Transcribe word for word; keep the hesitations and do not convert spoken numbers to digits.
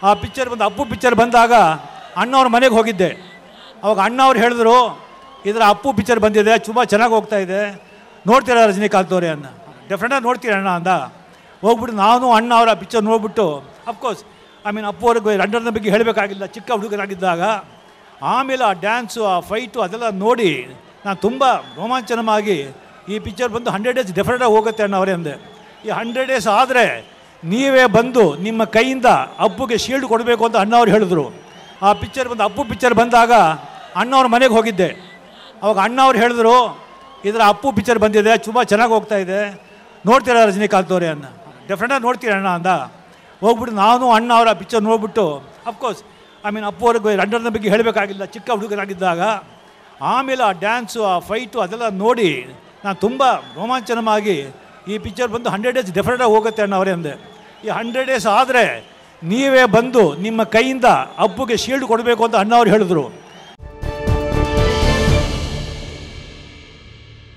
ಆ ಪಿಕ್ಚರ್ ಬಂದು ಅಪ್ಪು ಪಿಕ್ಚರ್ ಬಂದಾಗ ಅಣ್ಣವ್ರ ಮನೆಗೆ ಹೋಗಿದ್ದೆ. ಅವಾಗ ಅಣ್ಣವ್ರು ಹೇಳಿದ್ರು, ಇದರ ಅಪ್ಪು ಪಿಕ್ಚರ್ ಬಂದಿದೆ, ತುಂಬ ಚೆನ್ನಾಗಿ ಹೋಗ್ತಾ ಇದೆ, ನೋಡ್ತೀರಾ ರಜನಿಕಾಂತ್ ಅವರೇ ಅನ್ನ? ಡೆಫಿನೆಟಾಗಿ ನೋಡ್ತೀರ ಅಣ್ಣ ಅಂದ. ಹೋಗ್ಬಿಟ್ಟು ನಾನು ಅಣ್ಣ ಅವರ ಪಿಕ್ಚರ್ ನೋಡ್ಬಿಟ್ಟು, ಅಫ್ಕೋರ್ಸ್ ಐ ಮೀನ್ ಅಪ್ಪು ಅವ್ರಿಗೆ ಲಂಡನ್ನ ಬಗ್ಗೆ ಹೇಳಬೇಕಾಗಿಲ್ಲ, ಚಿಕ್ಕ ಹುಡುಗರಾಗಿದ್ದಾಗ. ಆಮೇಲೆ ಆ ಡ್ಯಾನ್ಸು, ಆ ಫೈಟು ಅದೆಲ್ಲ ನೋಡಿ ನಾನು ತುಂಬ ರೋಮಾಂಚನವಾಗಿ ಈ ಪಿಕ್ಚರ್ ಬಂದು ಹಂಡ್ರೆಡ್ ಡೇಸ್ ಡೆಫಿನೆಟಾಗಿ ಹೋಗುತ್ತೆ ಅಣ್ಣ ಅವರೇ ಅಂದೆ. ಈ ಹಂಡ್ರೆಡ್ ಡೇಸ್ ಆದರೆ ನೀವೇ ಬಂದು ನಿಮ್ಮ ಕೈಯಿಂದ ಅಪ್ಪುಗೆ ಶೀಲ್ಡ್ ಕೊಡಬೇಕು ಅಂತ ಅಣ್ಣವ್ರು ಹೇಳಿದ್ರು. ಆ ಪಿಕ್ಚರ್ ಬಂದು ಅಪ್ಪು ಪಿಕ್ಚರ್ ಬಂದಾಗ ಅಣ್ಣವ್ರ ಮನೆಗೆ ಹೋಗಿದ್ದೆ. ಅವಾಗ ಅಣ್ಣವ್ರು ಹೇಳಿದ್ರು, ಇದರ ಅಪ್ಪು ಪಿಕ್ಚರ್ ಬಂದಿದೆ, ತುಂಬ ಚೆನ್ನಾಗಿ ಹೋಗ್ತಾ ಇದೆ, ನೋಡ್ತೀರಾ ರಜನಿಕಾಂತ್ ಅವರೇ ಅನ್ನ? ಡೆಫಿನೆಟಾಗಿ ನೋಡ್ತೀರ ಅಣ್ಣ ಅಂದ. ಹೋಗ್ಬಿಟ್ಟು ನಾನು ಅಣ್ಣ ಅವರ ಪಿಕ್ಚರ್ ನೋಡ್ಬಿಟ್ಟು, ಅಫ್ಕೋರ್ಸ್ ಐ ಮೀನ್ ಅಪ್ಪು ಅವ್ರಿಗೆ ಲಂಡನ್ನ ಬಗ್ಗೆ ಹೇಳಬೇಕಾಗಿಲ್ಲ, ಚಿಕ್ಕ ಹುಡುಗರಾಗಿದ್ದಾಗ. ಆಮೇಲೆ ಆ ಡ್ಯಾನ್ಸು, ಆ ಫೈಟು ಅದೆಲ್ಲ ನೋಡಿ ನಾನು ತುಂಬ ರೋಮಾಂಚನವಾಗಿ ಈ ಪಿಕ್ಚರ್ ಬಂದು ಹಂಡ್ರೆಡ್ ಡೇಸ್ ಡೆಫಿನೆಟಾಗಿ ಹೋಗುತ್ತೆ ಅಣ್ಣ ಅವರೇ ಅಂದೆ. ಈ ಹಂಡ್ರೆಡ್ ಡೇಸ್ ಆದರೆ ನೀವೇ ಬಂದು ನಿಮ್ಮ ಕೈಯಿಂದ ಅಪ್ಪುಗೆ ಶೀಲ್ಡ್ ಕೊಡಬೇಕು ಅಂತ ಅಣ್ಣವ್ರು ಹೇಳಿದ್ರು.